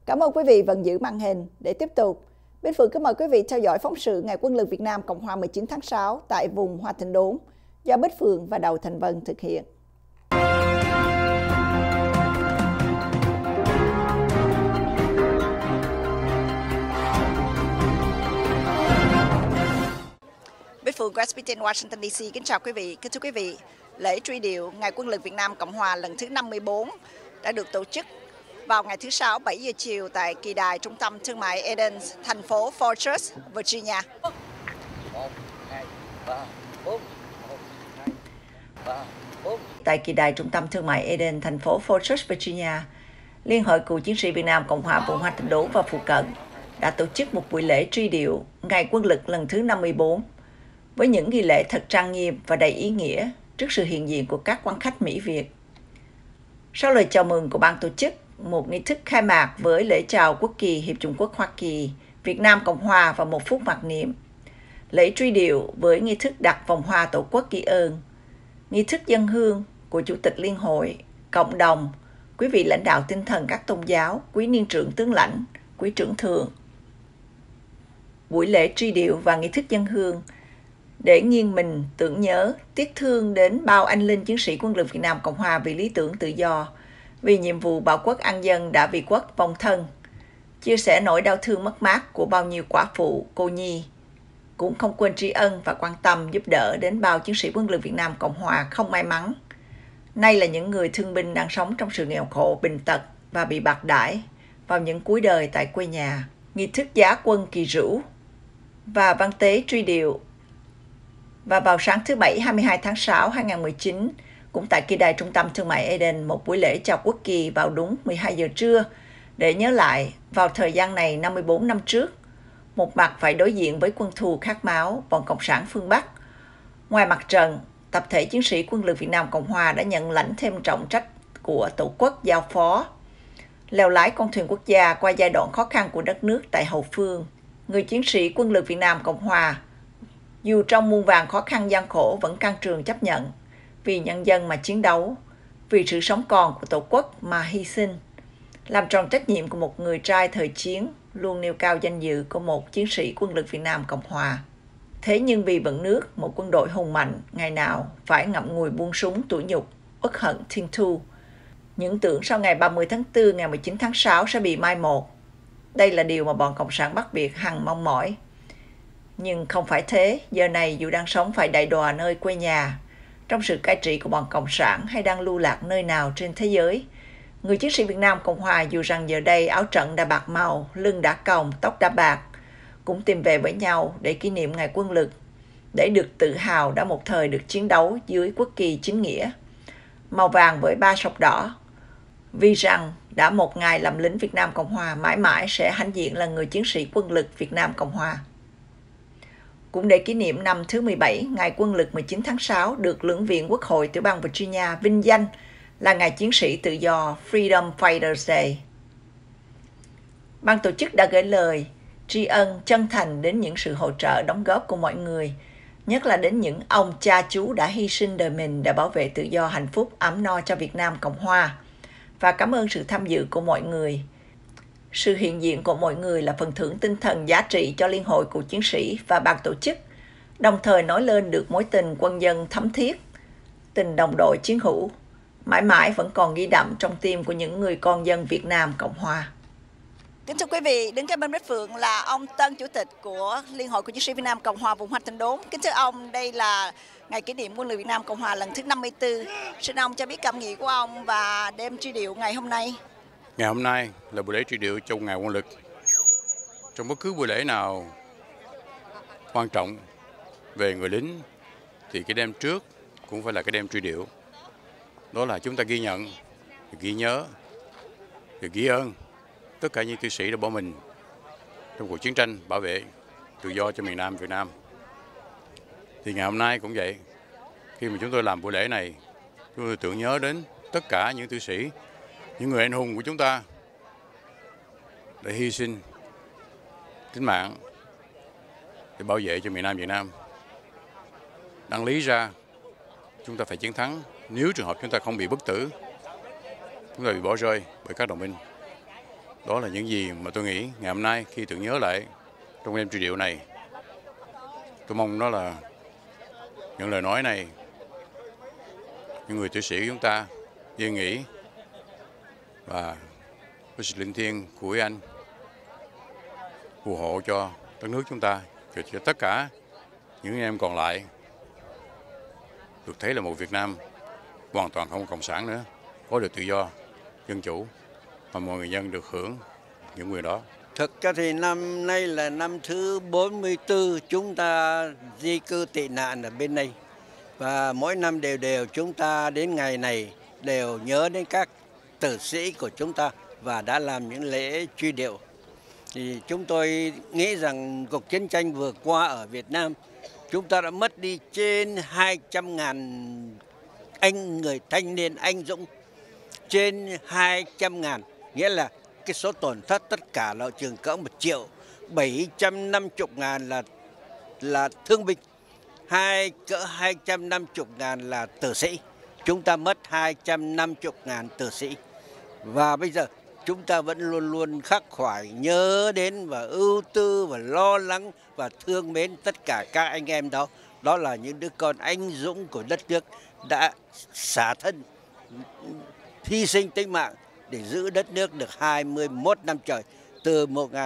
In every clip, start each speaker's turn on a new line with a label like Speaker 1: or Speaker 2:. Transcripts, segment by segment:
Speaker 1: Cảm ơn quý vị vẫn giữ màn hình để tiếp tục. Bích Phượng kính mời quý vị theo dõi phóng sự Ngày Quân lực Việt Nam Cộng hòa 19 tháng 6 tại vùng Hoa Thịnh Đốn do Bích Phượng và Đầu Thành Vân thực hiện. Bích Phượng của SBT Washington DC kính chào quý vị. Kính thưa quý vị, lễ truy điệu Ngày Quân lực Việt Nam Cộng hòa lần thứ 54 đã được tổ chức vào ngày thứ Sáu 7 giờ chiều tại kỳ đài trung tâm thương mại Eden, thành phố Fortress, Virginia. Tại kỳ đài trung tâm thương mại Eden, thành phố Fortress, Virginia, Liên hội Cựu chiến sĩ Việt Nam Cộng hòa vùng Hoa Thịnh Đốn và phụ cận đã tổ chức một buổi lễ truy điệu Ngày Quân lực lần thứ 54 với những nghi lễ thật trang nghiêm và đầy ý nghĩa trước sự hiện diện của các quan khách Mỹ Việt. Sau lời chào mừng của ban tổ chức, một nghi thức khai mạc với lễ chào quốc kỳ Hiệp chủng quốc Hoa Kỳ, Việt Nam Cộng hòa và một phút mặc niệm. Lễ truy điệu với nghi thức đặt vòng hoa tổ quốc ghi ơn, nghi thức dâng hương của Chủ tịch Liên hội, cộng đồng, quý vị lãnh đạo tinh thần các tôn giáo, quý niên trưởng tướng lãnh, quý trưởng thượng. Buổi lễ truy điệu và nghi thức dâng hương để nghiêng mình tưởng nhớ, tiếc thương đến bao anh linh chiến sĩ Quân lực Việt Nam Cộng hòa vì lý tưởng tự do, vì nhiệm vụ bảo quốc an dân đã vì quốc vong thân, chia sẻ nỗi đau thương mất mát của bao nhiêu quả phụ, cô nhi, cũng không quên tri ân và quan tâm giúp đỡ đến bao chiến sĩ Quân lực Việt Nam Cộng hòa không may mắn. Nay là những người thương binh đang sống trong sự nghèo khổ, bệnh tật và bị bạc đãi vào những cuối đời tại quê nhà. Nghi thức giá quân kỳ rũ và văn tế truy điệu. Và vào sáng thứ Bảy 22 tháng 6 2019, cũng tại kỳ đài trung tâm thương mại Eden, một buổi lễ chào quốc kỳ vào đúng 12 giờ trưa để nhớ lại vào thời gian này 54 năm trước, một mặt phải đối diện với quân thù khát máu, bọn Cộng sản phương Bắc. Ngoài mặt trận, tập thể chiến sĩ Quân lực Việt Nam Cộng hòa đã nhận lãnh thêm trọng trách của Tổ quốc giao phó, lèo lái con thuyền quốc gia qua giai đoạn khó khăn của đất nước tại hậu phương. Người chiến sĩ Quân lực Việt Nam Cộng hòa, dù trong muôn vàn khó khăn gian khổ vẫn can trường chấp nhận, vì nhân dân mà chiến đấu, vì sự sống còn của Tổ quốc mà hy sinh, làm tròn trách nhiệm của một người trai thời chiến, luôn nêu cao danh dự của một chiến sĩ Quân lực Việt Nam Cộng hòa. Thế nhưng vì vận nước, một quân đội hùng mạnh, ngày nào phải ngậm ngùi buông súng tủi nhục, uất hận thiên thu. Những tưởng sau ngày 30 tháng 4, ngày 19 tháng 6 sẽ bị mai một. Đây là điều mà bọn Cộng sản Bắc Việt hằng mong mỏi. Nhưng không phải thế, giờ này dù đang sống phải đại đọa nơi quê nhà, trong sự cai trị của bọn Cộng sản hay đang lưu lạc nơi nào trên thế giới, người chiến sĩ Việt Nam Cộng hòa dù rằng giờ đây áo trận đã bạc màu, lưng đã còng, tóc đã bạc, cũng tìm về với nhau để kỷ niệm ngày quân lực, để được tự hào đã một thời được chiến đấu dưới quốc kỳ chính nghĩa, màu vàng với 3 sọc đỏ, vì rằng đã một ngày làm lính Việt Nam Cộng hòa mãi mãi sẽ hãnh diện là người chiến sĩ Quân lực Việt Nam Cộng hòa. Cũng để kỷ niệm năm thứ 17, Ngày Quân lực 19 tháng 6 được Lưỡng viện Quốc hội tiểu bang Virginia vinh danh là Ngày Chiến sĩ Tự do Freedom Fighters Day. Ban tổ chức đã gửi lời tri ân chân thành đến những sự hỗ trợ đóng góp của mọi người, nhất là đến những ông cha chú đã hy sinh đời mình để bảo vệ tự do hạnh phúc ấm no cho Việt Nam Cộng hòa, và cảm ơn sự tham dự của mọi người. Sự hiện diện của mọi người là phần thưởng tinh thần giá trị cho Liên hội Cựu chiến sĩ và ban tổ chức, đồng thời nói lên được mối tình quân dân thấm thiết, tình đồng đội chiến hữu, mãi mãi vẫn còn ghi đậm trong tim của những người con dân Việt Nam Cộng hòa. Kính thưa quý vị, đứng kế bên Bích Phượng là ông Tân, Chủ tịch của Liên hội Cựu chiến sĩ Việt Nam Cộng hòa vùng Hoa Thịnh Đốn. Kính thưa ông, đây là ngày kỷ niệm Quân lực Việt Nam Cộng hòa lần thứ 54. Xin ông cho biết cảm nghĩ của ông và đêm truy điệu ngày hôm nay.
Speaker 2: Ngày hôm nay là buổi lễ truy điệu trong ngày quân lực. Trong bất cứ buổi lễ nào quan trọng về người lính thì cái đêm trước cũng phải là cái đêm truy điệu. Đó là chúng ta ghi nhận, ghi nhớ, ghi ơn tất cả những chiến sĩ đã bỏ mình trong cuộc chiến tranh bảo vệ tự do cho miền Nam Việt Nam. Thì ngày hôm nay cũng vậy. Khi mà chúng tôi làm buổi lễ này, chúng tôi tưởng nhớ đến tất cả những chiến sĩ, những người anh hùng của chúng ta để hy sinh tính mạng để bảo vệ cho miền Nam Việt Nam. Đáng lý ra chúng ta phải chiến thắng nếu trường hợp chúng ta không bị bất tử, chúng ta bị bỏ rơi bởi các đồng minh. Đó là những gì mà tôi nghĩ ngày hôm nay khi tưởng nhớ lại trong đêm truy điệu này. Tôi mong đó là những lời nói này, những người tử sĩ của chúng ta yên nghỉ và với sự linh thiêng của anh phù hộ cho đất nước chúng ta, cho tất cả những em còn lại được thấy là một Việt Nam hoàn toàn không cộng sản nữa, có được tự do, dân chủ và mọi người dân được hưởng những quyền đó.
Speaker 3: Thực ra thì năm nay là năm thứ 44 chúng ta di cư tị nạn ở bên đây. Và mỗi năm đều chúng ta đến ngày này đều nhớ đến các tử sĩ của chúng ta và đã làm những lễ truy điệu. Thì chúng tôi nghĩ rằng cuộc chiến tranh vừa qua ở Việt Nam, chúng ta đã mất đi trên 200.000 người thanh niên anh dũng. Trên 200.000, nghĩa là cái số tổn thất tất cả là chừng cỡ 1.750.000 là thương binh, cỡ 250.000 là tử sĩ. Chúng ta mất 250.000 tử sĩ. Và bây giờ chúng ta vẫn luôn luôn khắc khoải nhớ đến và ưu tư và lo lắng và thương mến tất cả các anh em đó. Đó là những đứa con anh dũng của đất nước đã xả thân, hy sinh tính mạng để giữ đất nước được 21 năm trời, từ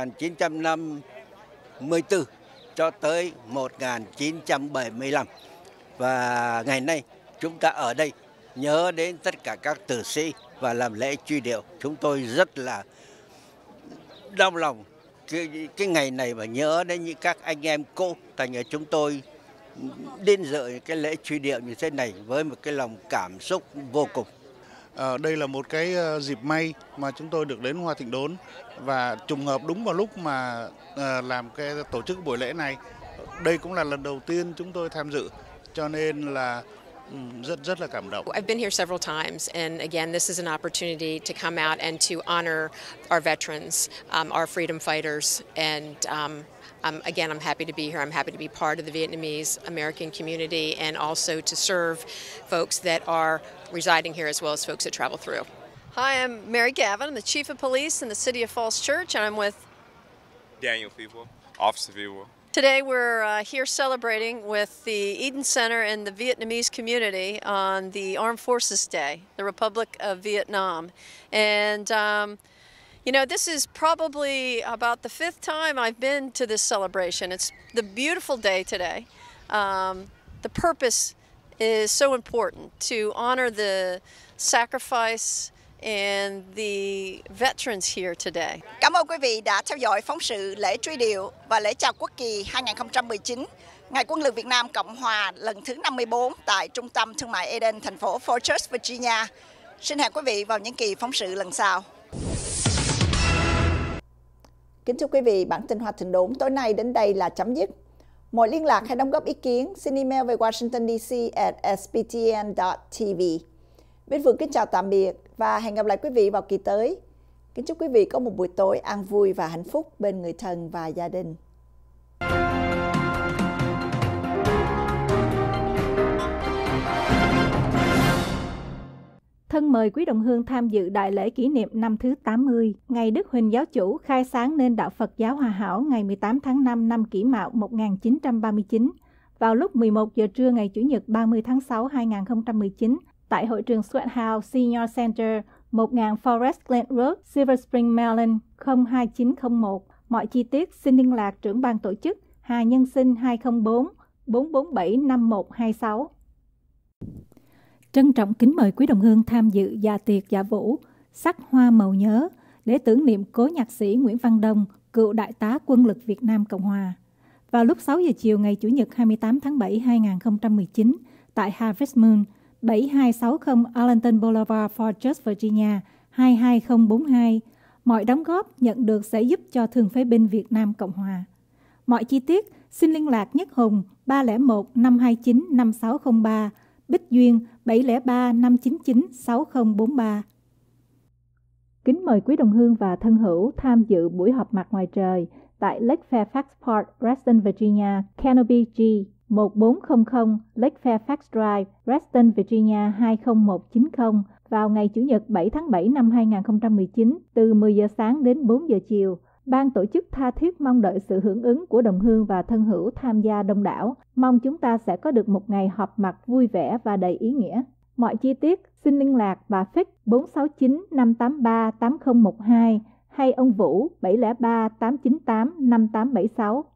Speaker 3: 1954 cho tới 1975. Và ngày nay chúng ta ở đây nhớ đến tất cả các tử sĩ và làm lễ truy điệu. Chúng tôi rất là đau lòng cái ngày này và nhớ đến những các anh em cũ. Thành ra chúng tôi đến dự cái lễ truy điệu như thế này với một cái lòng cảm xúc vô cùng.
Speaker 4: Đây là một cái dịp may mà chúng tôi được đến Hoa Thịnh Đốn và trùng hợp đúng vào lúc mà làm cái tổ chức buổi lễ này. Đây cũng là lần đầu tiên chúng tôi tham dự, cho nên là rất là cảm động.
Speaker 5: I've been here several times, and again, this is an opportunity to come out and to honor our veterans, our freedom fighters, and again, I'm happy to be here. I'm happy to be part of the Vietnamese American community and also to serve folks that are residing here as well as folks that travel through.
Speaker 6: Hi, I'm Mary Gavin. I'm the Chief of Police in the City of Falls Church, and I'm with
Speaker 7: Daniel Feeble, Officer Feeble.
Speaker 6: Today we're here celebrating with the Eden Center and the Vietnamese community on the Armed Forces Day, the Republic of Vietnam. And you know, this is probably about the 5th time I've been to this celebration. It's the beautiful day today. The purpose is so important to honor the sacrifice and the veterans here today.
Speaker 1: Cảm ơn quý vị đã theo dõi phóng sự lễ truy điệu và lễ chào quốc kỳ 2019 Ngày Quân lực Việt Nam Cộng Hòa lần thứ 54 tại Trung tâm Thương mại Eden, thành phố Fortress, Virginia. Xin hẹn quý vị vào những kỳ phóng sự lần sau. Kính chúc quý vị, bản tin Hoa Thịnh Đốn tối nay đến đây là chấm dứt. Mọi liên lạc hay đóng góp ý kiến xin email về washingtondc@sptn.tv. Bích Phượng kính chào tạm biệt và hẹn gặp lại quý vị vào kỳ tới. Kính chúc quý vị có một buổi tối an vui và hạnh phúc bên người thân và gia đình.
Speaker 8: Thân mời quý đồng hương tham dự đại lễ kỷ niệm năm thứ 80, ngày Đức Huỳnh Giáo Chủ khai sáng nên Đạo Phật giáo Hòa Hảo ngày 18 tháng 5 năm Kỷ Mão 1939, vào lúc 11 giờ trưa ngày Chủ nhật 30 tháng 6 2019, tại hội trường Sweathouse Senior Center, 1000 Forest Glen Road, Silver Spring, Maryland 02901. Mọi chi tiết xin liên lạc trưởng ban tổ chức Hà Nhân Sinh 204 447 5126. Trân trọng kính mời quý đồng hương tham dự dạ tiệc dạ vũ sắc hoa màu nhớ để tưởng niệm cố nhạc sĩ Nguyễn Văn Đông, cựu đại tá Quân lực Việt Nam Cộng Hòa. Vào lúc 6 giờ chiều ngày Chủ nhật 28 tháng 7 2019 tại Harvest Moon, 7260 Arlington Boulevard, Fortress, Virginia 22042. Mọi đóng góp nhận được sẽ giúp cho Thương phế binh Việt Nam Cộng Hòa. Mọi chi tiết xin liên lạc Nhất Hùng 301 529 5603, Bích Duyên 703 599 6043. Kính mời quý đồng hương và thân hữu tham dự buổi họp mặt ngoài trời tại Lake Fairfax Park, Reston, Virginia, Canopy G 1400 Lake Fairfax Drive, Reston, Virginia 20190 vào ngày Chủ nhật 7 tháng 7 năm 2019 từ 10 giờ sáng đến 4 giờ chiều. Ban tổ chức tha thiết mong đợi sự hưởng ứng của đồng hương và thân hữu tham gia đông đảo. Mong chúng ta sẽ có được một ngày họp mặt vui vẻ và đầy ý nghĩa. Mọi chi tiết xin liên lạc bà Phích 469 583 8012 hay ông Vũ 703 898 5876.